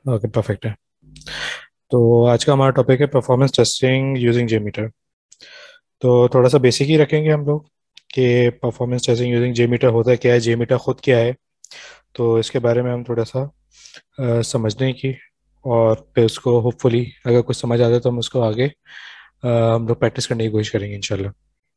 Okay, perfect है। तो आज का हमारा टॉपिक है परफॉर्मेंस टेस्टिंग यूजिंग जेमीटर। तो थोड़ा सा बेसिक ही रखेंगे हम लोग कि परफॉर्मेंस टेस्टिंग यूजिंग जेमीटर होता क्या है, जेमीटर खुद क्या है। तो इसके बारे में हम थोड़ा सा समझने की, और फिर उसको होपफुली अगर कुछ समझ आ जाए तो हम उसको आगे हम लोग प्रैक्टिस करने की कोशिश करेंगे इंशाल्लाह।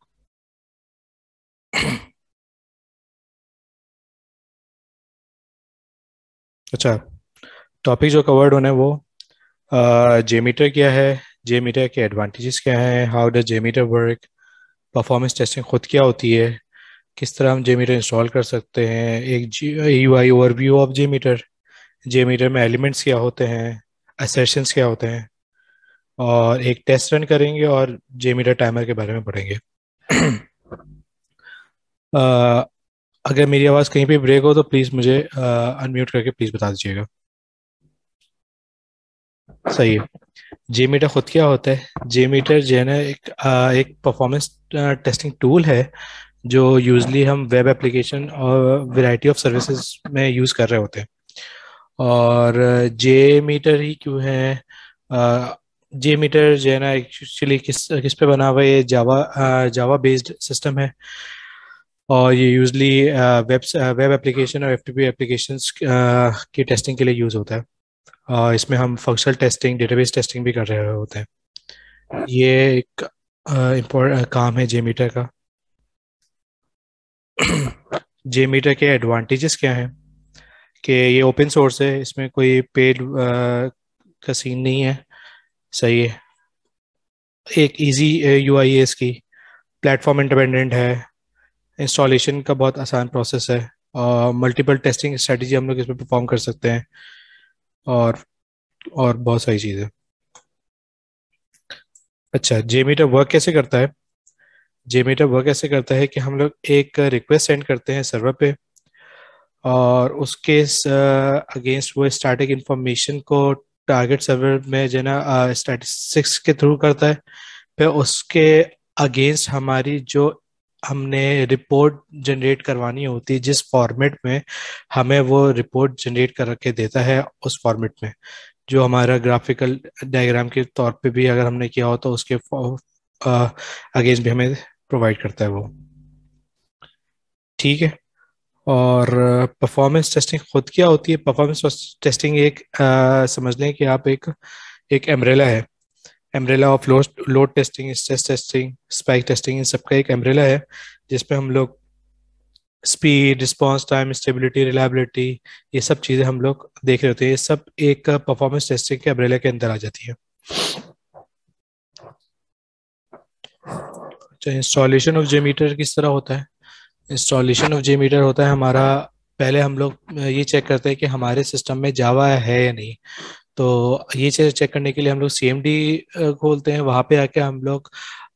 अच्छा, टॉपिक जो कवर्ड होना है वो जेमीटर क्या है, जेमीटर के एडवांटेजेस क्या हैं, how does JMeter work, performance testing खुद क्या होती है, किस तरह हम जेमीटर इंस्टॉल कर सकते हैं, एक UI overview of JMeter, JMeter में एलिमेंट्स क्या होते हैं, असर्शंस क्या होते हैं, और एक टेस्ट रन करेंगे और जेमीटर टाइमर के बारे में पढ़ेंगे। अ, अगर मेरी आवाज़ कहीं पे ब्रेक हो तो प्लीज़ मुझे अनम्यूट करके प्लीज़ बता दीजिएगा। सही है। जेमीटर खुद क्या होता है? जेमीटर जो है ना एक परफॉर्मेंस टेस्टिंग टूल है जो यूजली हम वेब एप्लीकेशन और वैरायटी ऑफ सर्विसेज में यूज़ कर रहे होते हैं। और जे मीटर ही क्यों है? जे मीटर जो है ना एक्चुअली किस किस पे बना हुआ है? ये जावा बेस्ड सिस्टम है, और ये यूजली वेब वेब एप्लीकेशन और एफटीपी एप्लीकेशंस की टेस्टिंग के लिए यूज़ होता है। इसमें हम फंक्शनल टेस्टिंग, डेटाबेस टेस्टिंग भी कर रहे होते हैं। ये एक इम्पोर्टेंट काम है जे मीटर का। जे मीटर के एडवांटेजेस क्या हैं? कि ये ओपन सोर्स है, इसमें कोई पेड का सीन नहीं है। सही है। एक इजी यूआई है इसकी, प्लेटफॉर्म इंडिपेंडेंट है, इंस्टॉलेशन का बहुत आसान प्रोसेस है, और मल्टीपल टेस्टिंग स्ट्रेटजी हम लोग इसमें परफॉर्म कर सकते हैं, और और बहुत सारी चीज़ें। अच्छा, जेमीटर वर्क कैसे करता है? जेमीटर वर्क ऐसे करता है कि हम लोग एक रिक्वेस्ट सेंड करते हैं सर्वर पे, और उसके अगेंस्ट वो स्टैटिक इंफॉर्मेशन को टारगेट सर्वर में जो है ना स्टैटिस्टिक्स के थ्रू करता है। फिर उसके अगेंस्ट हमारी जो हमने रिपोर्ट जनरेट करवानी होती है, जिस फॉर्मेट में हमें वो रिपोर्ट जनरेट कर के देता है, उस फॉर्मेट में जो हमारा ग्राफिकल डायग्राम के तौर पे भी अगर हमने किया हो तो उसके अगेंस्ट भी हमें प्रोवाइड करता है वो। ठीक है। और परफॉर्मेंस टेस्टिंग खुद क्या होती है? परफॉर्मेंस टेस्टिंग एक समझ लें कि आप एक एक एम्ब्रेला है। Umbrella of load load testing, stress testing, spike testing, इन सबका एक एम्ब्रेला है, जिसमें हम लोग speed, response time, stability, reliability, ये सब चीज़ें हम लोग देख रहे होते हैं। ये सब एक परफॉर्मेंस टेस्टिंग के एम्ब्रेला के अंदर आ जाती है। अच्छा, इंस्टॉलेशन ऑफ जेमीटर किस तरह होता है? इंस्टॉलेशन ऑफ जेमीटर होता है हमारा, पहले हम लोग ये चेक करते हैं कि हमारे सिस्टम में जावा है या नहीं। तो ये चीज़ चेक करने के लिए हम लोग सीएमडी खोलते हैं, वहाँ पे आके हम लोग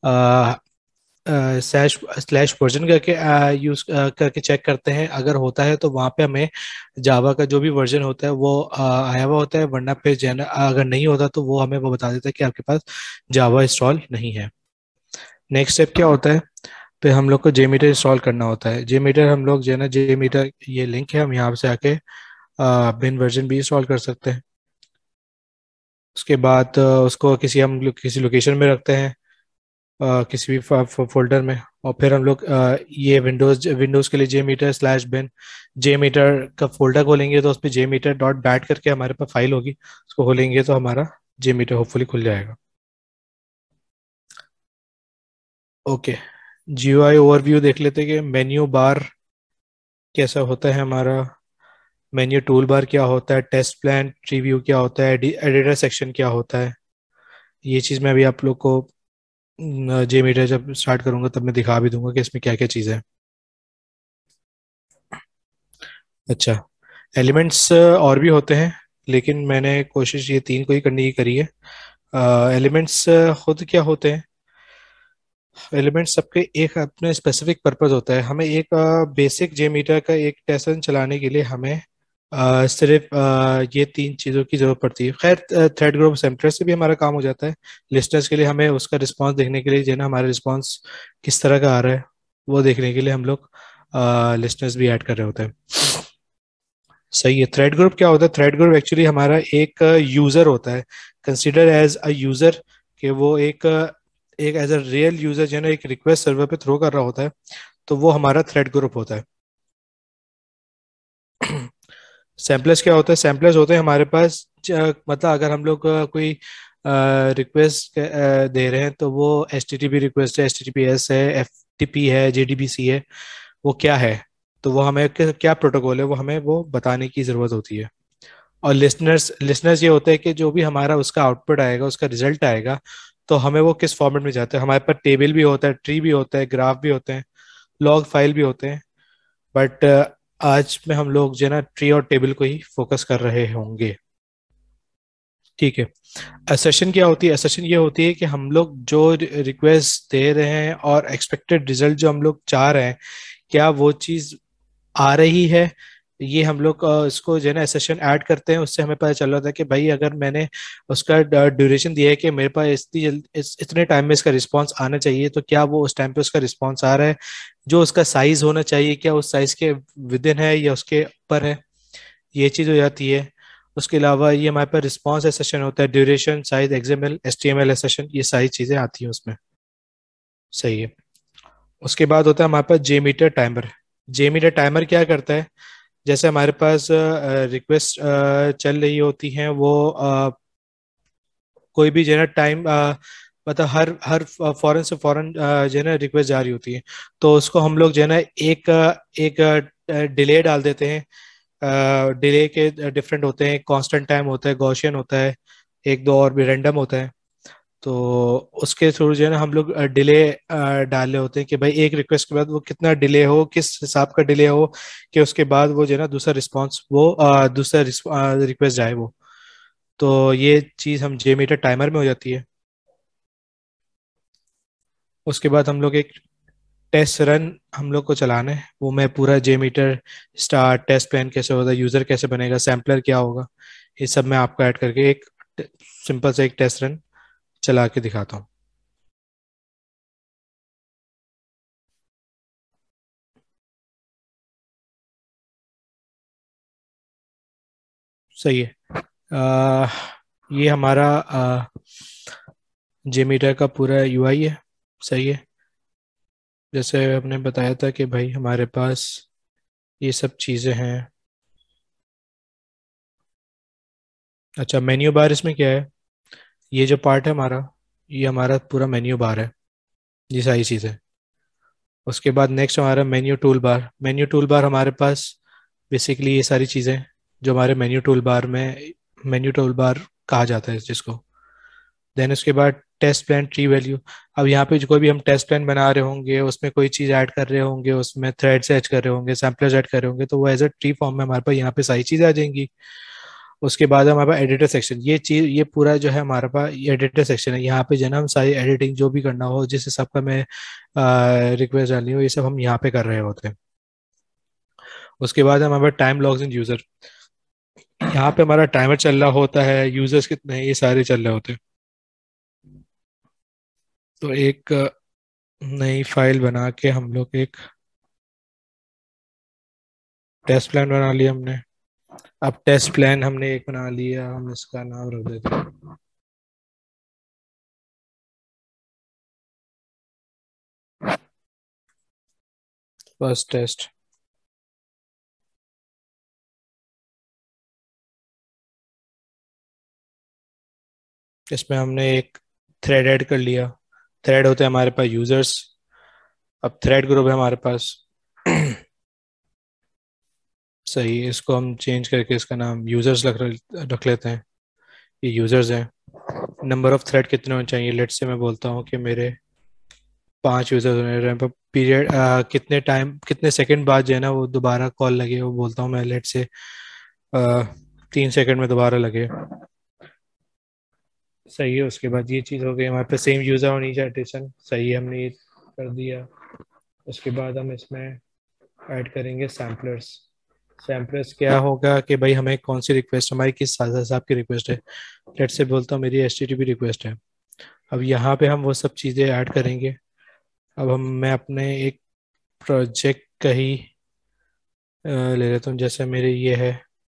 स्लैश स्लैश वर्जन करके यूज करके चेक करते हैं। अगर होता है तो वहाँ पे हमें जावा का जो भी वर्जन होता है वो आया हुआ होता है, वरना फिर अगर नहीं होता तो वो हमें वो बता देता है कि आपके पास जावा इंस्टॉल नहीं है। नेक्स्ट स्टेप क्या होता है? फिर हम लोग को जेमीटर इंस्टॉल करना होता है। जेमीटर हम लोग जो है ना, जेमीटर ये लिंक है, हम यहाँ से आके बिन वर्जन भी इंस्टॉल कर सकते हैं। उसके बाद उसको किसी हम लोग किसी लोकेशन में रखते हैं, किसी भी फोल्डर में। और फिर हम लोग ये विंडोज विंडोज के लिए JMeter slash bin JMeter का फोल्डर खोलेंगे तो उस पर जे मीटर डॉट बैट करके हमारे पास फाइल होगी, उसको खोलेंगे तो हमारा जे मीटर होपफुली खुल जाएगा। ओके, जीयूआई ओवरव्यू देख लेते हैं कि मेन्यू बार कैसा होता है हमारा, मेन्यू टूल बार क्या होता है, टेस्ट प्लान प्रीव्यू क्या होता है, एडिटर सेक्शन क्या होता है। ये चीज़ मैं अभी आप लोग को जे मीटर जब स्टार्ट करूंगा तब मैं दिखा भी दूंगा कि इसमें क्या क्या चीज़ें हैं। अच्छा, एलिमेंट्स और भी होते हैं, लेकिन मैंने कोशिश ये तीन को ही करने की करी है। एलिमेंट्स खुद क्या होते हैं? एलिमेंट्स सबके एक अपने स्पेसिफिक पर्पस होता है। हमें एक बेसिक जे मीटर का एक टेस्ट रन चलाने के लिए हमें सिर्फ ये तीन चीज़ों की जरूरत पड़ती है। खैर, थ्रेड ग्रुप सेंटर से भी हमारा काम हो जाता है। लिस्टनर्स के लिए हमें उसका रिस्पांस देखने के लिए जो है ना, हमारा रिस्पांस किस तरह का आ रहा है वो देखने के लिए हम लोग लिस्टनर्स भी ऐड कर रहे होते हैं। सही है। थ्रेड ग्रुप क्या होता है? थ्रेड ग्रुप एक्चुअली हमारा एक यूजर होता है, कंसिडर एज अ यूजर, कि वो एक एज अ रियल यूजर जो है ना एक रिक्वेस्ट सर्वर पे थ्रो कर रहा होता है, तो वो हमारा थ्रेड ग्रुप होता है। सैम्पलर्स क्या होता है? सैम्पलर्स होते हैं हमारे पास मतलब अगर हम लोग कोई रिक्वेस्ट दे रहे हैं, तो वो H T T P request है, H T T P S है, एफ टी पी है, जे डी बी सी है, वो क्या है, तो वो हमें क्या प्रोटोकॉल है वो हमें वो बताने की ज़रूरत होती है। और लिसनर्स लिसनर्स ये होते हैं कि जो भी हमारा उसका आउटपुट आएगा, उसका रिजल्ट आएगा, तो हमें वो किस फॉर्मेट में जाता है। हमारे पास टेबल भी होता है, ट्री भी होता है, ग्राफ भी होते हैं, लॉग फाइल भी होते हैं, बट आज में हम लोग जो है ना ट्री और टेबल को ही फोकस कर रहे होंगे। ठीक है। असेशन क्या होती है? असेशन ये होती है कि हम लोग जो रिक्वेस्ट दे रहे हैं और एक्सपेक्टेड रिजल्ट जो हम लोग चाह रहे हैं, क्या वो चीज़ आ रही है। ये हम लोग इसको जो है ना सेशन ऐड करते हैं, उससे हमें पता चल रहा था कि भाई अगर मैंने उसका ड्यूरेशन दिया है कि मेरे पास इतने टाइम में इसका रिस्पांस आना चाहिए, तो क्या वो उस टाइम पे उसका रिस्पांस आ रहा है। जो उसका साइज होना चाहिए, क्या उस साइज के विद इन है या उसके ऊपर है, ये चीज़ हो जाती है। उसके अलावा ये हमारे पास रिस्पॉन्स सेशन होता है, duration, size, XML, HTML session, ये सारी चीज़ें आती हैं उसमें। सही है। उसके बाद होता है हमारे पास जेमीटर टाइमर। जेमीटर टाइमर क्या करता है? जैसे हमारे पास रिक्वेस्ट चल रही होती हैं, वो कोई भी जो है ना टाइम मतलब हर हर फौरन से फौरन जो है ना रिक्वेस्ट जा रही होती है, तो उसको हम लोग जो है ना एक डिले डाल देते हैं। डिले के डिफरेंट होते हैं, कांस्टेंट टाइम होता है, गॉसियन होता है, एक दो और भी रैंडम होता है। तो उसके थ्रू जो है ना हम लोग डिले डाले होते हैं कि भाई एक रिक्वेस्ट के बाद वो कितना डिले हो, किस हिसाब का डिले हो, कि उसके बाद वो जो है ना दूसरा रिस्पॉन्स वो दूसरा रिक्वेस्ट जाए वो। तो ये चीज़ हम जे मीटर टाइमर में हो जाती है। उसके बाद हम लोग एक टेस्ट रन हम लोग को चलाना है, वो मैं पूरा JMeter start, test plan कैसे होगा, यूज़र कैसे बनेगा, सैम्पलर क्या होगा, ये सब मैं आपको ऐड करके एक सिंपल से एक टेस्ट रन चला के दिखाता हूँ। सही है। आ, ये हमारा जेमीटर का पूरा यूआई है। सही है। जैसे हमने बताया था कि भाई हमारे पास ये सब चीज़ें हैं। अच्छा, मेन्यू बार इसमें क्या है? ये जो पार्ट है हमारा, ये हमारा पूरा मेन्यू बार है, ये सारी चीज़ें। उसके बाद नेक्स्ट हमारा menu tool bar. Menu tool bar हमारे पास बेसिकली ये सारी चीज़ें जो हमारे मेन्यू टूल बार में, मेन्यू टूल बार कहा जाता है जिसको। देन उसके बाद टेस्ट प्लान ट्री वैल्यू। अब यहाँ पे जो कोई भी हम टेस्ट प्लान बना रहे होंगे, उसमें कोई चीज़ ऐड कर रहे होंगे, उसमें थ्रेड्स ऐड कर रहे होंगे, सैम्पलर्स ऐड कर रहे होंगे, तो वो एज अ ट्री फॉर्म में हमारे पास यहाँ पे सारी चीज़ें आ जाएंगी। उसके बाद हमारे पास एडिटर सेक्शन। ये चीज़, ये पूरा जो है हमारे पास ये एडिटर सेक्शन है। यहाँ पे जो है ना हम सारी एडिटिंग जो भी करना हो, जिस हिसाब का मैं रिक्वेस्ट डालनी हो, ये सब हम यहाँ पे कर रहे होते हैं। उसके बाद हमारे पास टाइम लॉग्स इन यूज़र। यहाँ पे हमारा टाइमर चल रहा होता है, यूजर्स कितने हैं ये सारे चल रहे होते हैं। तो एक नई फाइल बना के हम लोग एक टेस्ट प्लान बना लिया हमने। अब टेस्ट प्लान हमने एक बना लिया, हम इसका नाम रख देते हैं फर्स्ट टेस्ट। इसमें हमने एक थ्रेड ऐड कर लिया। थ्रेड होते हैं हमारे पास यूजर्स। अब थ्रेड ग्रुप है हमारे पास। सही है, इसको हम चेंज करके इसका नाम यूजर्स रख लेते हैं। ये यूजर्स हैं। नंबर ऑफ थ्रेड कितने होने चाहिए? लेट्स से मैं बोलता हूँ कि मेरे 5 यूजर्स होने रहे हैं। पीरियड कितने टाइम, कितने सेकंड बाद जो है ना वो दोबारा कॉल लगे, वो बोलता हूँ मैं, लेट से 3 सेकंड में दोबारा लगे। सही है। उसके बाद ये चीज़ हो गई हमारे पास, सेम यूज़र होनी चाहिए एडिशन। सही है, हमने ये कर दिया। उसके बाद हम इसमें ऐड करेंगे सैम्पलर्स। सैम्पलर्स क्या होगा कि भाई हमें कौन सी रिक्वेस्ट, हमारी किस हिसाब की रिक्वेस्ट है। लेट से बोलता हूँ मेरी H T T P request है। अब यहाँ पे हम वो सब चीज़ें ऐड करेंगे। अब मैं अपने एक प्रोजेक्ट का ही ले लेता हूँ, जैसे मेरे ये है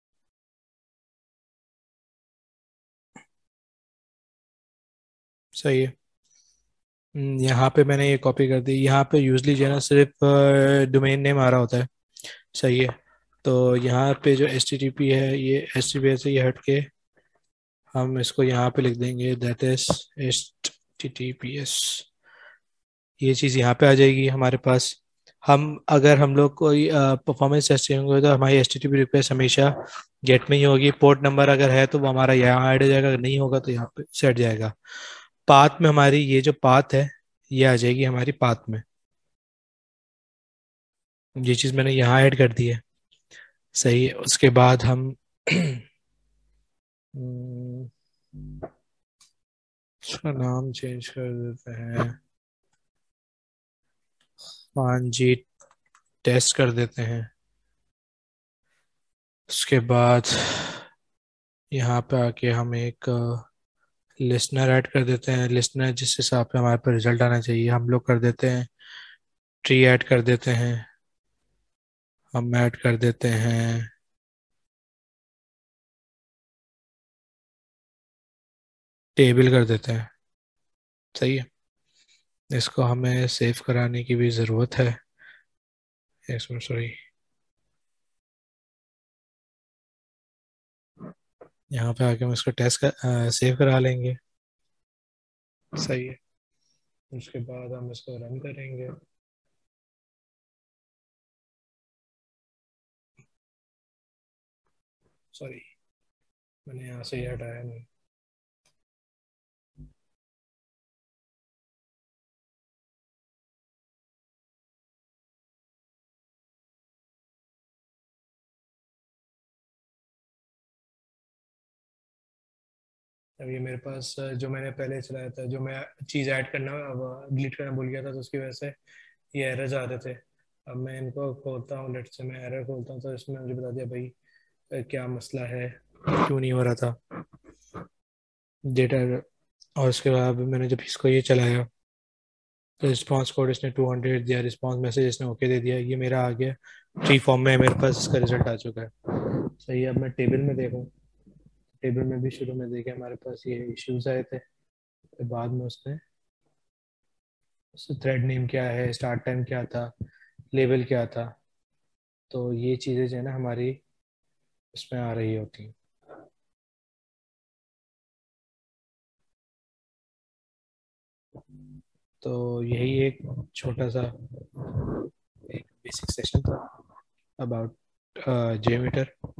सही है। यहाँ पे मैंने ये कॉपी कर दी। यहाँ पे यूजली जो है ना सिर्फ डोमेन नेम आ रहा होता है। सही है। तो यहाँ पे जो एच टी टी पी है, ये एच टी टी पी से ये हट के हम इसको यहाँ पे लिख देंगे, that is H T T P S. ये चीज़ यहाँ पे आ जाएगी हमारे पास। हम लोग कोई परफॉर्मेंस टेस्ट होंगे तो हमारी H T T P request हमेशा गेट में ही होगी। पोर्ट नंबर अगर है तो वो हमारा यहाँ ऐड हो जाएगा, अगर नहीं होगा तो यहाँ पे सेट जाएगा। पाथ में हमारी ये जो पाथ है, ये आ जाएगी हमारी पाथ में। ये चीज़ मैंने यहाँ ऐड कर दी है। सही है। उसके बाद हम हम्म, उसका नाम चेंज कर देते हैं, हाँ जी, टेस्ट कर देते हैं। उसके बाद यहाँ पे आके हम एक लिसनर ऐड कर देते हैं। लिसनर जिस हिसाब से हमारे पर रिजल्ट आना चाहिए हम लोग कर देते हैं। ट्री ऐड कर देते हैं। हम ऐड कर देते हैं टेबल कर देते हैं। सही है। इसको हमें सेव कराने की भी ज़रूरत है। इसमें सॉरी, यहाँ पे आके हम इसको टेस्ट सेव करा लेंगे। सही है। उसके बाद हम इसको रन करेंगे। सॉरी, मैंने यहाँ से ये हटाया नहीं। अब ये मेरे पास जो मैंने पहले चलाया था, जो मैं चीज़ ऐड करना अब डिलीट करना भूल गया था, तो उसकी वजह से ये एरर्स आ रहे थे। अब मैं इनको खोलता हूँ, लेट से मैं एरर खोलता हूँ तो इसमें मुझे बता दिया भाई क्या मसला है, क्यों नहीं हो रहा था डेटा। और उसके बाद मैंने जब इसको ये चलाया तो रिस्पांस कोड इसने 200 दिया, रिस्पांस मैसेज इसने ओके दे दिया, ये मेरा आ गया ट्री फॉर्म में, मेरे पास इसका रिजल्ट आ चुका है। सही है। अब मैं टेबल में देखूँ, टेबल में भी शुरू में देखे हमारे पास ये इश्यूज आए थे, फिर बाद में उसने थ्रेड नेम क्या है, स्टार्ट टाइम क्या था, लेवल क्या था, तो ये चीज़ें जो है ना हमारी इसमें आ रही होती हैं। तो यही एक छोटा सा एक बेसिक सेशन था अबाउट JMeter।